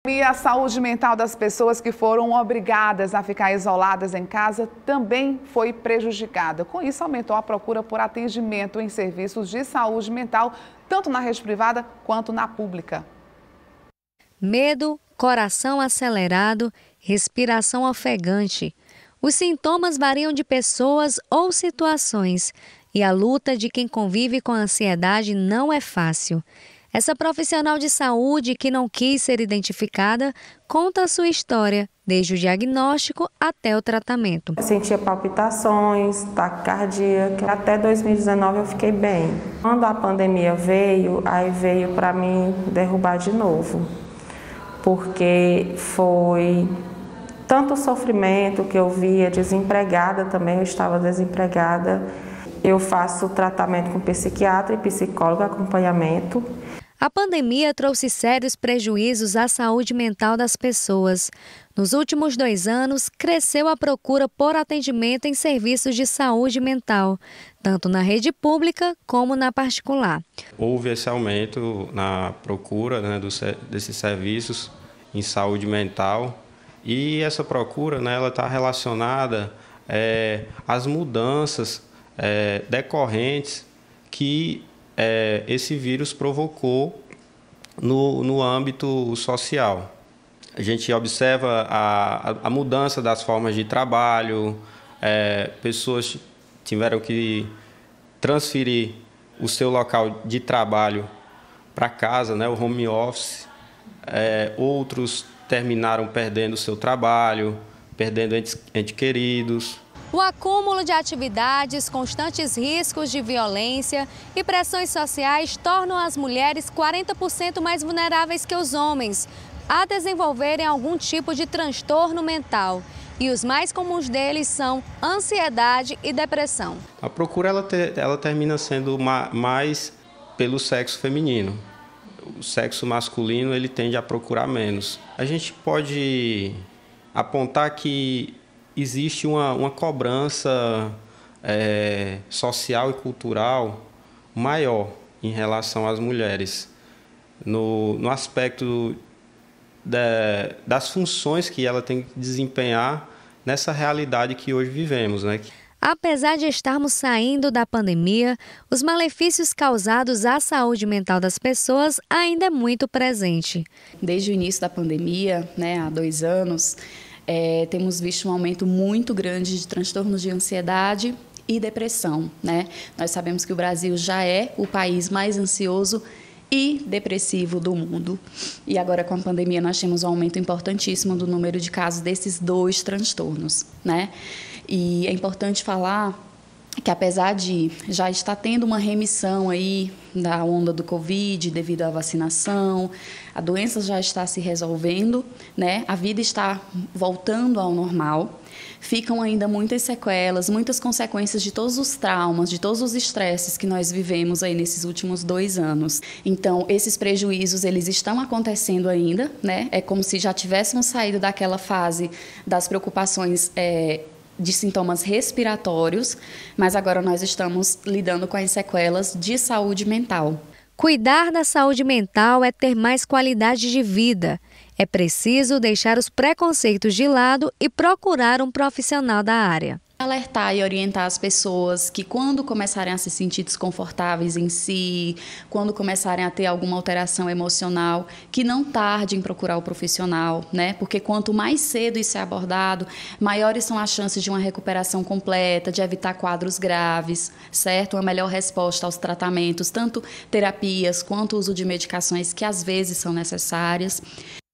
E a saúde mental das pessoas que foram obrigadas a ficar isoladas em casa também foi prejudicada. Com isso, aumentou a procura por atendimento em serviços de saúde mental, tanto na rede privada quanto na pública. Medo, coração acelerado, respiração ofegante. Os sintomas variam de pessoas ou situações e a luta de quem convive com a ansiedade não é fácil. Essa profissional de saúde que não quis ser identificada conta a sua história, desde o diagnóstico até o tratamento. Eu sentia palpitações, taquicardia, até 2019 eu fiquei bem. Quando a pandemia veio, aí veio para mim derrubar de novo, porque foi tanto sofrimento que eu via, desempregada também, eu estava desempregada. Eu faço tratamento com psiquiatra e psicólogo, acompanhamento. A pandemia trouxe sérios prejuízos à saúde mental das pessoas. Nos últimos 2 anos, cresceu a procura por atendimento em serviços de saúde mental, tanto na rede pública como na particular. Houve esse aumento na procura, desses serviços em saúde mental e essa procura, ela está relacionada às mudanças decorrentes que esse vírus provocou no âmbito social. A gente observa a mudança das formas de trabalho, pessoas tiveram que transferir o seu local de trabalho para casa, o home office, outros terminaram perdendo o seu trabalho, perdendo entes queridos. O acúmulo de atividades, constantes riscos de violência e pressões sociais tornam as mulheres 40% mais vulneráveis que os homens a desenvolverem algum tipo de transtorno mental. E os mais comuns deles são ansiedade e depressão. A procura ela termina sendo mais pelo sexo feminino. O sexo masculino ele tende a procurar menos. A gente pode apontar que existe uma cobrança social e cultural maior em relação às mulheres, no aspecto das funções que ela tem que desempenhar nessa realidade que hoje vivemos, Apesar de estarmos saindo da pandemia, os malefícios causados à saúde mental das pessoas ainda é muito presente. Desde o início da pandemia, há 2 anos, temos visto um aumento muito grande de transtornos de ansiedade e depressão. Nós sabemos que o Brasil já é o país mais ansioso e depressivo do mundo. E agora, com a pandemia, nós temos um aumento importantíssimo do número de casos desses 2 transtornos. E é importante falar que, apesar de já estar tendo uma remissão aí da onda do Covid devido à vacinação, a doença já está se resolvendo, a vida está voltando ao normal, ficam ainda muitas sequelas, muitas consequências de todos os traumas, de todos os estresses que nós vivemos aí nesses últimos 2 anos. Então, esses prejuízos, eles estão acontecendo ainda, É como se já tivéssemos saído daquela fase das preocupações de sintomas respiratórios, mas agora nós estamos lidando com as sequelas de saúde mental. Cuidar da saúde mental é ter mais qualidade de vida. É preciso deixar os preconceitos de lado e procurar um profissional da área. Alertar e orientar as pessoas que, quando começarem a se sentir desconfortáveis em si, quando começarem a ter alguma alteração emocional, que não tardem em procurar o profissional, Porque quanto mais cedo isso é abordado, maiores são as chances de uma recuperação completa, de evitar quadros graves, certo? Uma melhor resposta aos tratamentos, tanto terapias quanto o uso de medicações que às vezes são necessárias.